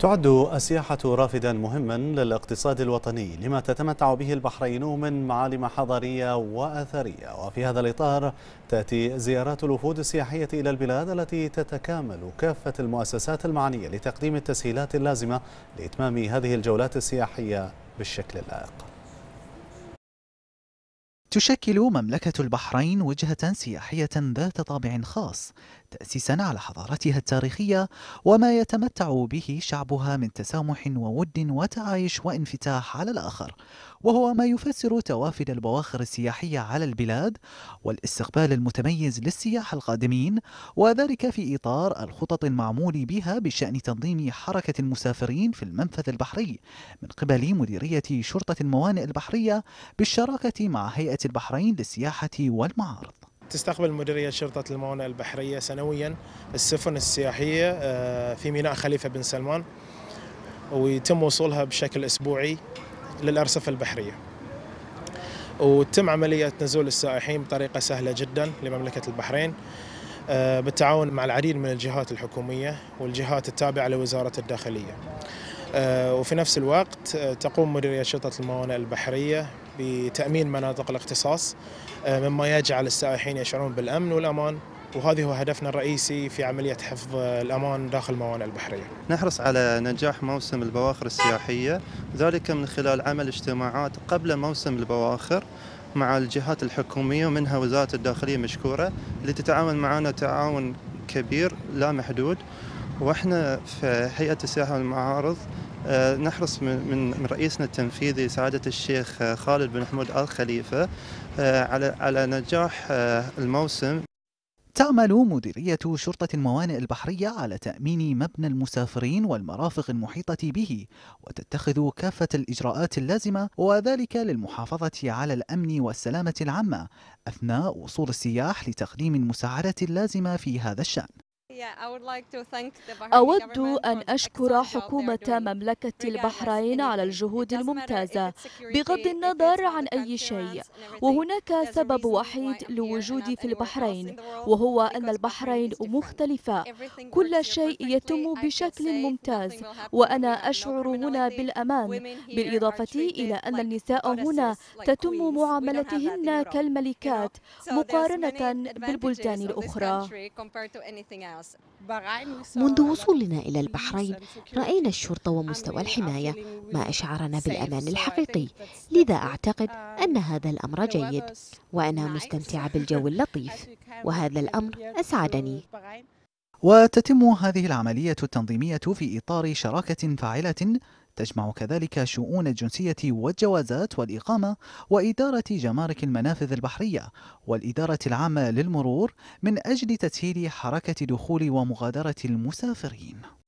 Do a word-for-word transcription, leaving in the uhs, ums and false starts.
تعد السياحة رافدا مهما للاقتصاد الوطني لما تتمتع به البحرين من معالم حضارية وأثرية، وفي هذا الإطار تأتي زيارات الوفود السياحية إلى البلاد التي تتكامل كافة المؤسسات المعنية لتقديم التسهيلات اللازمة لإتمام هذه الجولات السياحية بالشكل اللائق. تشكل مملكة البحرين وجهة سياحية ذات طابع خاص تأسيسا على حضارتها التاريخية وما يتمتع به شعبها من تسامح وود وتعايش وانفتاح على الآخر، وهو ما يفسر توافد البواخر السياحية على البلاد والاستقبال المتميز للسياح القادمين، وذلك في إطار الخطط المعمول بها بشأن تنظيم حركة المسافرين في المنفذ البحري من قبل مديرية شرطة الموانئ البحرية بالشراكة مع هيئة البحرين للسياحة والمعارض. تستقبل مديرية شرطة الموانئ البحرية سنويا السفن السياحية في ميناء خليفة بن سلمان، ويتم وصولها بشكل أسبوعي للأرصفة البحرية، وتتم عملية نزول السائحين بطريقة سهلة جدا لمملكة البحرين بالتعاون مع العديد من الجهات الحكومية والجهات التابعة لوزارة الداخلية. وفي نفس الوقت تقوم مديرية شرطة الموانئ البحرية بتأمين مناطق الاختصاص مما يجعل السائحين يشعرون بالأمن والأمان، وهذا هو هدفنا الرئيسي في عملية حفظ الأمان داخل الموانئ البحرية. نحرص على نجاح موسم البواخر السياحية، ذلك من خلال عمل اجتماعات قبل موسم البواخر مع الجهات الحكومية ومنها وزارة الداخلية مشكورة اللي تتعاون معنا تعاون كبير لا محدود. واحنا في هيئة السياحة والمعارض نحرص من من رئيسنا التنفيذي سعادة الشيخ خالد بن حمود آل خليفة على على نجاح الموسم. تعمل مديرية شرطة الموانئ البحرية على تأمين مبنى المسافرين والمرافق المحيطة به، وتتخذ كافة الإجراءات اللازمة، وذلك للمحافظة على الأمن والسلامة العامة أثناء وصول السياح لتقديم المساعدات اللازمة في هذا الشأن. أود أن أشكر حكومة مملكة البحرين على الجهود الممتازة بغض النظر عن أي شيء، وهناك سبب وحيد لوجودي في البحرين وهو أن البحرين مختلفة، كل شيء يتم بشكل ممتاز وأنا أشعر هنا بالأمان، بالإضافة إلى أن النساء هنا تتم معاملتهن كالملكات مقارنة بالبلدان الأخرى. منذ وصولنا إلى البحرين رأينا الشرطة ومستوى الحماية ما أشعرنا بالأمان الحقيقي، لذا أعتقد أن هذا الأمر جيد وأنا مستمتعة بالجو اللطيف، وهذا الأمر أسعدني. وتتم هذه العملية التنظيمية في إطار شراكة فاعلة تجمع كذلك شؤون الجنسية والجوازات والإقامة وإدارة جمارك المنافذ البحرية والإدارة العامة للمرور من أجل تسهيل حركة دخول ومغادرة المسافرين.